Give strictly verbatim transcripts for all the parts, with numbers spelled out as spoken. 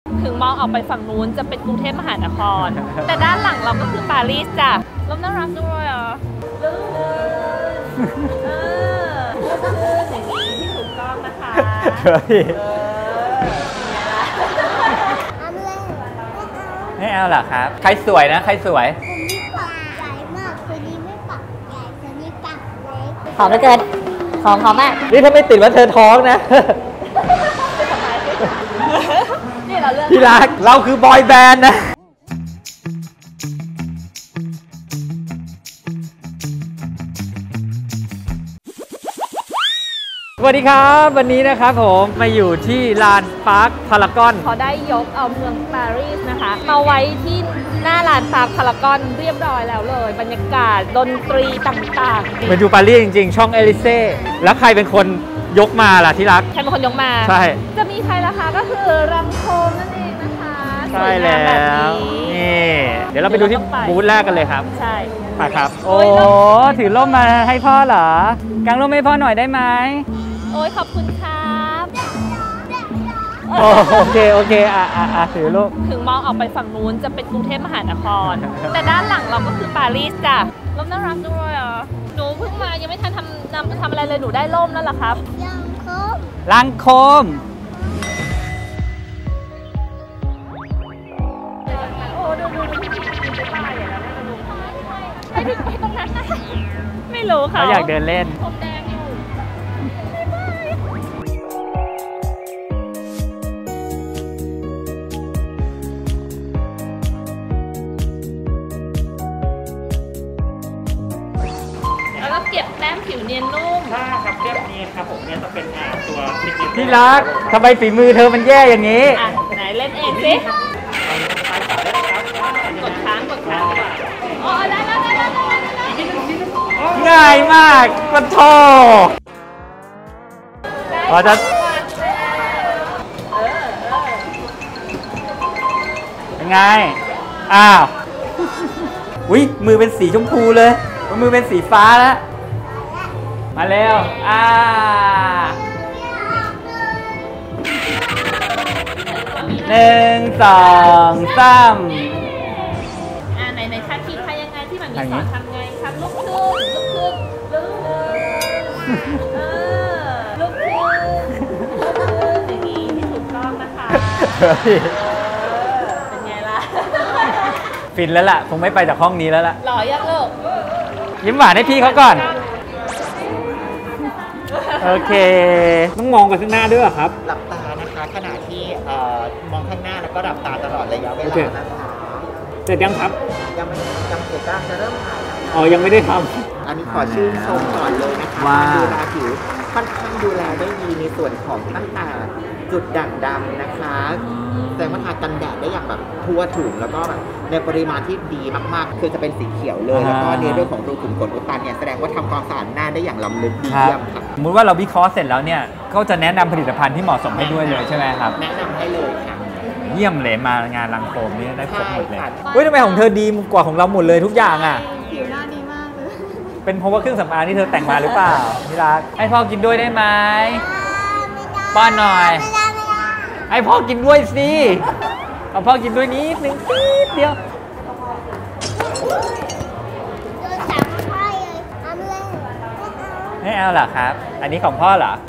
ถึงมองออกไปฝั่งนู้นจะเป็นกรุงเทพมหานคร แต่ด้านหลังเราก็คือปารีสจ้ะแล้วน่ารักด้วยอ่ะลื่นเออลื่นอย่างนี้ที่ถูกต้องนะคะไม่เอาเหรอครับใครสวยนะใครสวยคนนี้ปากใหญ่มากคนนี้ไม่ปากใหญ่คนนี้ปากเล็กหอมเหลือเกินหอมหอมมากนี่ถ้าไม่ติดว่าเธอท้องนะนี่เราเลือกที่รักเราคือบอยแบนด์นะสวัสดีครับวันนี้นะครับผมมาอยู่ที่ลานปาร์คพารากอนเขาได้ยกเอาเมืองปารีสนะคะมาไว้ที่หน้าลานปาร์คพารากอนเรียบร้อยแล้วเลยบรรยากาศดนตรีต่างๆมาดูปารีสจริงๆช่องเอลิเซ่แล้วใครเป็นคนยกมาล่ะที่รักใครเป็นคนยกมาใช่จะมีใครล่ะคะก็คือรังโคมนั่นเองนะคะใช่แล้วนี่เดี๋ยวเราไปดูที่บูธแรกกันเลยครับใช่ไปครับโอ้ถือร่มมาให้พ่อเหรอกางร่มให้พ่อหน่อยได้ไหมโอ้ยขอบคุณครับโอเคโอเคอ่ะอ่ะอ่ะถือลูกถึงมองออกไปฝั่งนู้นจะเป็นกรุงเทพมหานคร แต่ด้านหลังเราก็คือปารีสจ้ะร่มน่ารักด้วยอ่ะหนูเพิ่งมายังไม่ทันทำนำทำอะไรเลยหนูได้ร่มนั่นแหละครับลังโคมลังโคมโอ้ดูดูดูดูป้ายอย่างนั้นเลยดูไปถึงไปตรงนั้นนะไม่รู้เขาอยากเดินเล่นผมแดงอยู่แล้วก็เก็บแต้มผิวเนียนนุ่มใช่ครับเรียบเนียนครับผมเนี่ยจะเป็นอ่าตัวที่รักทำไมฝีมือเธอมันแย่อย่างนี้อ่ะไหนเล่นเองสิกดค้างกดค้างดีกว่าอ๋อได้ได้ได้ได้ง่ายมากกระโถพอจะเป็นไงอ้าวอุ้ยมือเป็นสีชมพูเลยมือเป็นสีฟ้าแล้วมาเร็วอ่าหนึ่งสองสามอ่าไหนไหนคะทีมใครยังไงที่มันมีสอนทำไงครับลุกขึ้นลุกขึ้นลุกเออลุกขึ้นลุกขึ้นอย่างนี้ที่ถูกต้องนะคะเป็นไงล่ะฟินแล้วล่ะคงไม่ไปจากห้องนี้แล้วล่ะหล่อยังลูกยิ้มหวานให้พี่เขาก่อนโอเคต้องมองไปข้างหน้าด้วยครับหลับตานะคะขณะที่มองข้างหน้าแล้วก็หลับตาตลอดระยะเวลานะคะเสร็จยังครับยังยังเสร็จก็จะเริ่มถ่ายอ๋อยังไม่ได้ทำอันนี้ขอชื่นชมก่อนเลยนะคะว่าดูแลผิวค่อนข้างดูแลได้ดีในส่วนของตั้งแต่จุดด่างดำนะคะแต่ว่าทากันแดดได้อย่างแบบทั่วถึงแล้วก็แบบในปริมาณที่ดีมากๆคือจะเป็นสีเขียวเลยแล้วก็ในเรื่องของรูขุมขนอุดตันเนี่ยแสดงว่าทำความสะอาดหน้าได้อย่างล้ำลึกดีเยี่ยมค่ะสมมติว่าเราวิเคราะห์เสร็จแล้วเนี่ยก็จะแนะนำผลิตภัณฑ์ที่เหมาะสมให้ด้วยเลยใช่ไหมครับแนะนำให้เลยค่ะเยี่ยมเลยมางานลังโคมนี่ได้ครบหมดเลยเฮ้ยทำไมของเธอดีกว่าของเราหมดเลยทุกอย่างอ่ะผิวหน้าดีมากเลยเป็นเพราะว่าเครื่องสำอางที่เธอแต่งมาหรือเปล่าพี่รักให้พ่อกินด้วยได้ไหมป้อนหน่อยให้พ่อกินด้วยสิเอาพ่อกินด้วยนิดนึงนิดเดียวไม่เอาเหรอครับอันนี้ของพ่อเหรอ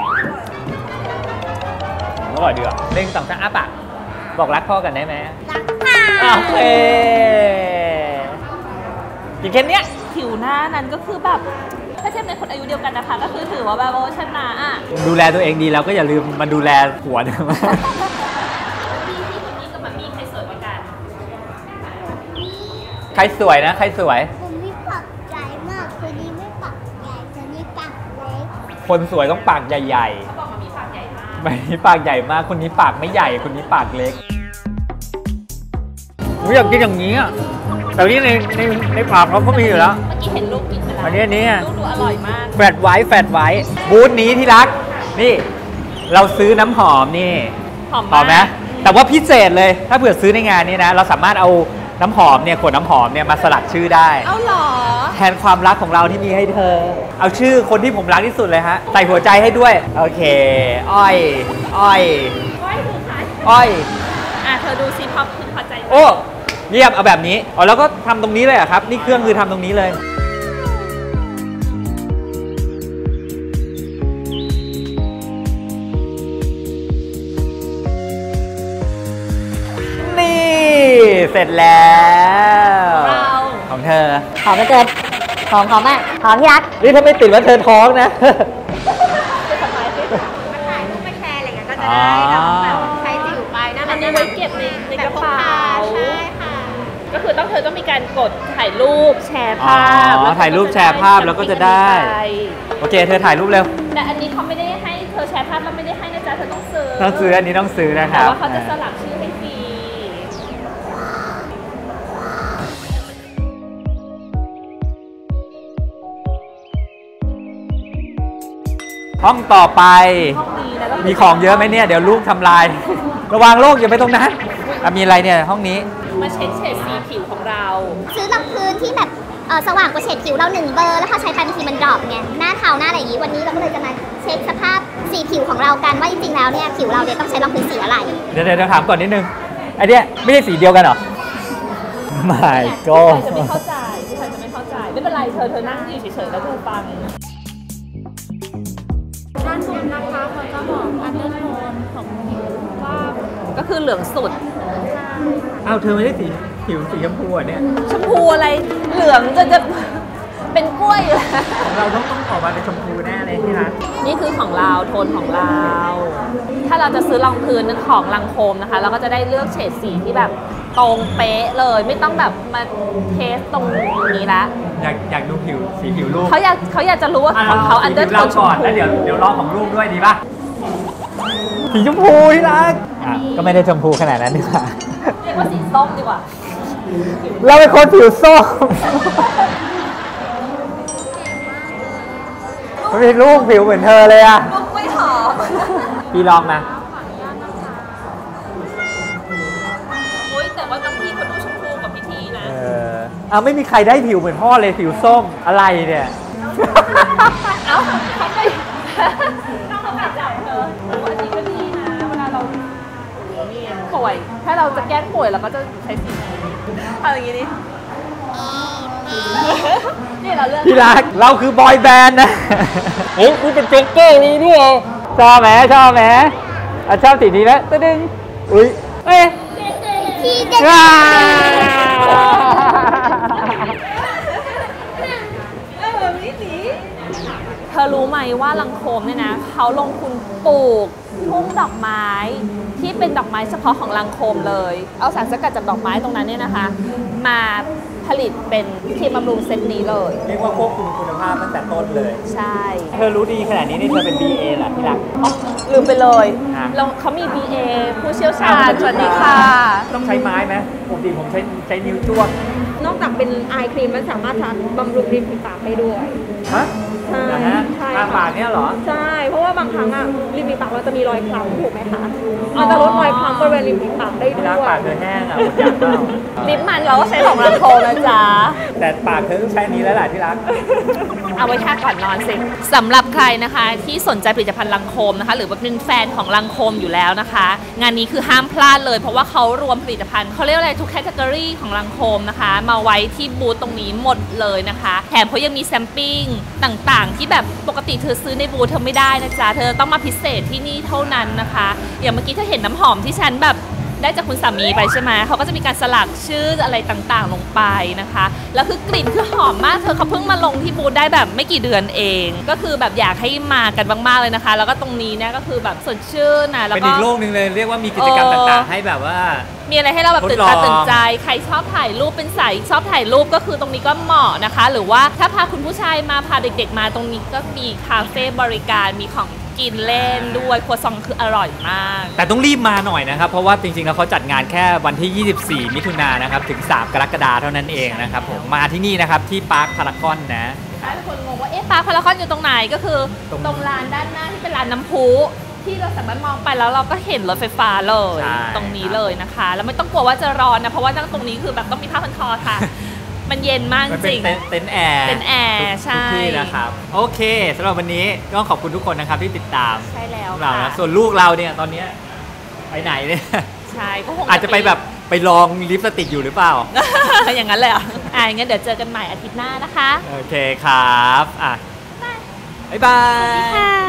อร่อยดีอ่ะเล่นสองชั้นอัพอ่ะบอกรักพ่อกันได้ไหมรักค่ะโอเคกินแค่นี้ผิวหน้านั้นก็คือแบบถ้าเทียบในคนอายุเดียวกันนะคะก็คือถือว่าแบบโอ้ชนะอ่ะดูแลตัวเองดีแล้วก็อย่าลืมมาดูแลหัวนะใครสวยนะใครสวยคนนี้ปากใหญ่มากคนนี้ไม่ปากใหญ่คนนี้ปากเล็กคนสวยต้องปากใหญ่ๆเขาบอกว่ามีปากใหญ่มากไม่มีปากใหญ่มากคนนี้ปากไม่ใหญ่คนนี้ปากเล็กผมอยากกินอย่างนี้อ่ะแต่นี่ในในในปากเขาก็มีอยู่แล้วเมื่อกี้เห็นลูกกินไปแล้วอันนี้อันนี้ลูกดูอร่อยมากแฟดไว้แฟดไว้บูธนี้ที่รักนี่เราซื้อน้ำหอมนี่หอมไหมแต่ว่าพิเศษเลยถ้าเผื่อซื้อในงานนี้นะเราสามารถเอาน้ำหอมเนี่ยขวดน้ำหอมเนี่ยมาสลักชื่อได้เอาหรอแทนความรักของเราที่มีให้เธอเอาชื่อคนที่ผมรักที่สุดเลยฮะใส่หัวใจให้ด้วยโอเคอ้อยอ้อยอ้อยอ่ะเธอดูซิพอพึงพอใจไหมโอ้เยี่ยมเอาแบบนี้อ๋อแล้วก็ทำตรงนี้เลยอะครับนี่เครื่องคือทำตรงนี้เลยนี่เสร็จแล้วเราของเธอหอมเหลือเกินหอมหอมมากหอมที่รักนี่ถ้าไม่ติดว่าเธอท้องนะถ่ายรูปไปแชร์อะไรเงี้ยก็จะได้แบบใช้จิ๋วไปนะอันนี้ไว้เก็บในในกระเป๋าใช่ค่ะก็คือต้องเธอต้องมีการกดถ่ายรูปแชร์ภาพอ๋อแล้วถ่ายรูปแชร์ภาพแล้วก็จะได้ โอเคเธอถ่ายรูปเร็วแต่อันนี้เขาไม่ได้ให้เธอแชร์ภาพแล้วไม่ได้ให้นะจ๊ะเธอต้องซื้อต้องซื้ออันนี้ต้องซื้อนะคแต่รับว่าเขาจะสลักชื่อให้ฟรีห้องต่อไปห้องนี้นะก็คืมีของเยอะไหมเนี่ยเดี๋ยวลูกทำลาย ระวังโลกอย่าไปตรงนั้นอ่ะมีอะไรเนี่ยห้องนี้มาเช็คเฉดสีผิวของเราซื้อรองพื้นที่แบบเอ่อสว่างกว่าเฉดผิวเราหนึ่งเบอร์แล้วพอใช้ไปบางทีมันดรอปไงหน้าเทาหน้าอะไรอย่างนี้วันนี้เราก็เลยจะมาเช็คสภาพสีผิวของเรากันว่าจริงๆแล้วเนี่ยผิวเราเนี่ยต้องใช้รองพื้นสีอะไรเดี๋ยวเดี๋ยวถามก่อนนิดนึงไอเนี้ยไม่ใช่สีเดียวกันเหรอ ไม่ก็ผู้ชายจะไม่เข้าใจผู้ชายจะไม่เข้าใจ ไม่เป็นไรเธอเธอนั่งอยู่เฉยๆแล้วเธอฟังด้านบนนะคะเขาจะบอกอันเดอร์โทนของผิวว่าก็คือเหลืองสุดอ้าวเธอไม่ได้สีผิวสีชมพูอ่ะเนี่ยชมพูอะไร เหลืองจะจะเป็นกล้วยอยู่แล้วของเราต้องต้องออกมาเป็นชมพูแน่เลยที่รักนี่คือของเราโทนของเรา ถ้าเราจะซื้อรองพื้นของลังโคมนะคะ เราก็จะได้เลือกเฉดสีที่แบบตรงเป๊ะเลย ไม่ต้องแบบมาเทสตรงนี้ละอยากอยากดูผิวสีผิวลูกเขาอยากเขาอยากจะรู้ว่าของเขาอันเดอร์โทเรานชมก่อนพูแล้วเดี๋ยวเดี๋ยวรอของลูกด้วยดีป่ะสีชมพูที่รักอ่ะก็ไม่ได้ชมพูขนาดนั้นดีกว่าเรียกว่าสีส้มดีกว่าเราเป็นคนผิวส้มไม่มีลูกผิวเหมือนเธอเลยอ่ะลูกไม่หอมพี่ลองมาอุ้ยแต่ว่าบางทีเขาดูชมพูกับพิธีนะเออเอาไม่มีใครได้ผิวเหมือนพ่อเลยผิวส้มอะไรเนี่ยเอ้าเขาไม่ต้องเขาแบบจ่ายเธออันนี้ก็ดีนะเวลาเราป่วย ถ้าเราจะแก้ป่วยเราก็จะใช้สีนี้เอาอย่างนี้ดินี่เราเลือกพี่รักเราคือบอยแบนด์นะ เฮ้ยนี่เป็นเจ๊กเกอร์นี่ด้วยชอบไหมชอบไหมอ่ะชอบสีนี้แล้วตึ้งอุ้ยเอ้ยที่จะว้าเธอรู้ไหมว่าลังโคมเนี่ยนะเขาลงทุนปลูกทุ่งดอกไม้ที่เป็นดอกไม้เฉพาะของลังโคมเลย เอาสารสกัดจากดอกไม้ตรงนั้นเนี่ยนะคะ มาผลิตเป็นครีมบำรุงเซตนี้เลยเรียกว่าควบคุมคุณภาพตั้งแต่ต้นเลยใช่เธอรู้ดีขนาดนี้นี่เธอเป็น บี เอ เหรอที่รักอ๋อลืมไปเลยอ่ะเราเขามี บี เอ ผู้เชี่ยวชาญสวัสดีค่ะต้องใช้ไม้ไหมปกติผมใช้ใช้นิ้วจ้วงนอกจากเป็นไอครีมมันสามารถทาบำรุงริมฝีปากได้ด้วยฮะใช่นะฮะใช่ทางปากเนี่ยเหรอใช่ เพราะว่าบางครั้งอะริมฝีปากเราจะมีรอยคล้ำถูกไหมคะ มันจะลดรอยคล้ำบริเวณริมฝีปากได้ที่ด้รักวยปากเธอแห้งอ่ะอดอยากเปล่าลิปมันเราก็ใช้ของลังโคมนะจ๊ะแต่ปากเธอต้องใช้นี้แล้วแหละที่รักเอาไว้ทาก่อนนอนสิสำหรับใครนะคะที่สนใจผลิตภัณฑ์ลังโคมนะคะ หรือว่าเป็นแฟนของลังโคมอยู่แล้วนะคะ งานนี้คือห้ามพลาดเลยเพราะว่าเขารวมผลิตภัณฑ์เขาเรียกว่าอะไรทุกแคตตากรีของลังโคมนะคะ มาไว้ที่บูธตรงนี้หมดเลยนะคะแถมเขายังมีแซมปิ้งต่างๆ ที่แบบปกติเธอซื้อในบูธเธอไม่ได้นะจ๊ะเธอต้องมาพิเศษที่นี่เท่านั้นนะคะอย่างเมื่อกี้เธอเห็นน้ำหอมที่ฉันแบบได้จากคุณสามีไปใช่ไหมเขาก็จะมีการสลักชื่ออะไรต่างๆลงไปนะคะแล้วคือกลิ่นคือหอมมากเธอเขาเพิ่งมาลงที่บูธได้แบบไม่กี่เดือนเอง ก็คือแบบอยากให้มากันมากๆเลยนะคะ แล้วก็ตรงนี้เนี่ยก็คือแบบสดชื่นนะแล้วเป็นก็อีกโลกหนึ่งเลยเรียกว่ามีกิจกรรมเออต่างๆ ให้แบบว่ามีอะไรให้เราแบบตื่นทตาดลองตื่นใจ ใครชอบถ่ายรูปเป็นสายชอบถ่ายรูปก็คือตรงนี้ก็เหมาะนะคะ หรือว่าถ้าพาคุณผู้ชายมาพาเด็กๆมาตรงนี้ก็มีคาเฟ่บริการมีของกินเล่นด้วยครัวซองคืออร่อยมากแต่ต้องรีบมาหน่อยนะครับ เพราะว่าจริงๆแล้วเขาจัดงานแค่วันที่ ยี่สิบสี่ มิถุนายนนะครับถึง สาม กรกฎาคมเท่านั้นเองนะครับผมมาที่นี่นะครับที่ปาร์คพารากอนนะถ้าคนงงว่าเอ๊ะปาร์คพารากอนอยู่ตรงไหนก็คือตรงตรงลานด้านหน้าที่เป็นลานน้ำพุที่เราสามารถมองไปแล้วเราก็เห็นรถไฟฟ้าเลยใช่ตรงนี้เลยนะคะ แล้วไม่ต้องกลัวว่าจะร้อนนะเพราะว่านั่งตรงนี้คือแบบต้องมีผ้าพันคอค่ะ มันเย็นมากจมันเป็นริงเต็นท์เต็นท์แอร์เต็นท์แอร์ทุกใช่ทุกที่นะครับโอเคสำหรับวันนี้ก็ขอบคุณทุกคนนะครับที่ติดตามใช่แล้วเราค่ะนะส่วนลูกเราเนี่ยตอนเนี้ยไปไหนเนี่ยใช่ก็คงอาจจะไปแบบไปลองลิปสติกอยู่หรือเปล่าอย่างนั้นเลยเหรออ่ะงั้นเดี๋ยวเจอกันใหม่อาทิตย์หน้านะคะโอเคครับอ่ะบ๊ายบายค่ะ